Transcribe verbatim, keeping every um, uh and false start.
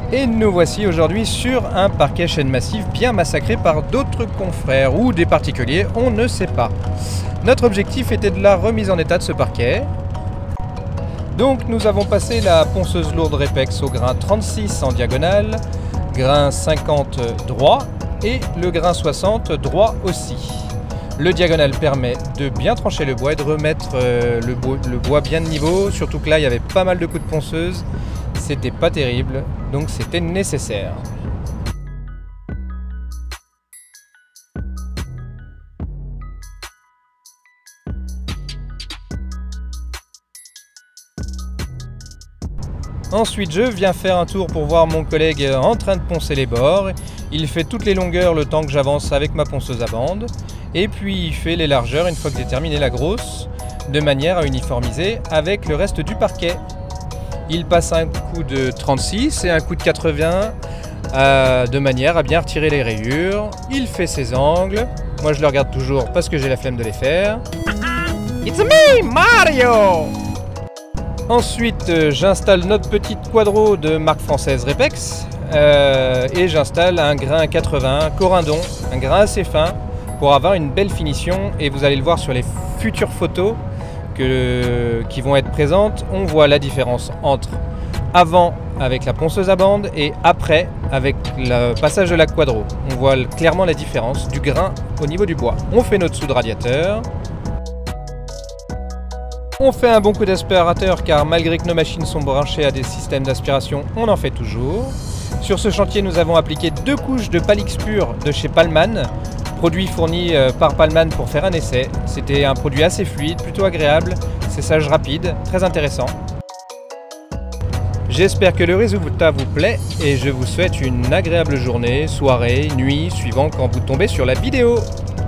Et nous voici aujourd'hui sur un parquet chaîne massive bien massacré par d'autres confrères ou des particuliers, on ne sait pas. Notre objectif était de la remise en état de ce parquet. Donc nous avons passé la ponceuse lourde Repex au grain trente-six en diagonale, grain cinquante droit et le grain soixante droit aussi. Le diagonal permet de bien trancher le bois et de remettre euh, le, bois, le bois bien de niveau, surtout que là il y avait pas mal de coups de ponceuse. C'était pas terrible, donc c'était nécessaire. Ensuite, je viens faire un tour pour voir mon collègue en train de poncer les bords. Il fait toutes les longueurs le temps que j'avance avec ma ponceuse à bande. Et puis il fait les largeurs une fois que j'ai terminé la grosse, de manière à uniformiser avec le reste du parquet. Il passe un coup de trente-six et un coup de quatre-vingts euh, de manière à bien retirer les rayures. Il fait ses angles. Moi je le regarde toujours parce que j'ai la flemme de les faire. It's me, Mario! Ensuite euh, j'installe notre petite quadro de marque française Repex euh, et j'installe un grain quatre-vingts Corindon, un grain assez fin pour avoir une belle finition, et vous allez le voir sur les futures photos Que, qui vont être présentes, on voit la différence entre avant avec la ponceuse à bande et après avec le passage de la quadro. On voit clairement la différence du grain au niveau du bois. On fait notre soude radiateur. On fait un bon coup d'aspirateur car malgré que nos machines sont branchées à des systèmes d'aspiration, on en fait toujours. Sur ce chantier, nous avons appliqué deux couches de Palix Pur de chez Palman, produit fourni par Palman pour faire un essai. C'était un produit assez fluide, plutôt agréable, séchage rapide, très intéressant. J'espère que le résultat vous plaît et je vous souhaite une agréable journée, soirée, nuit, suivant quand vous tombez sur la vidéo.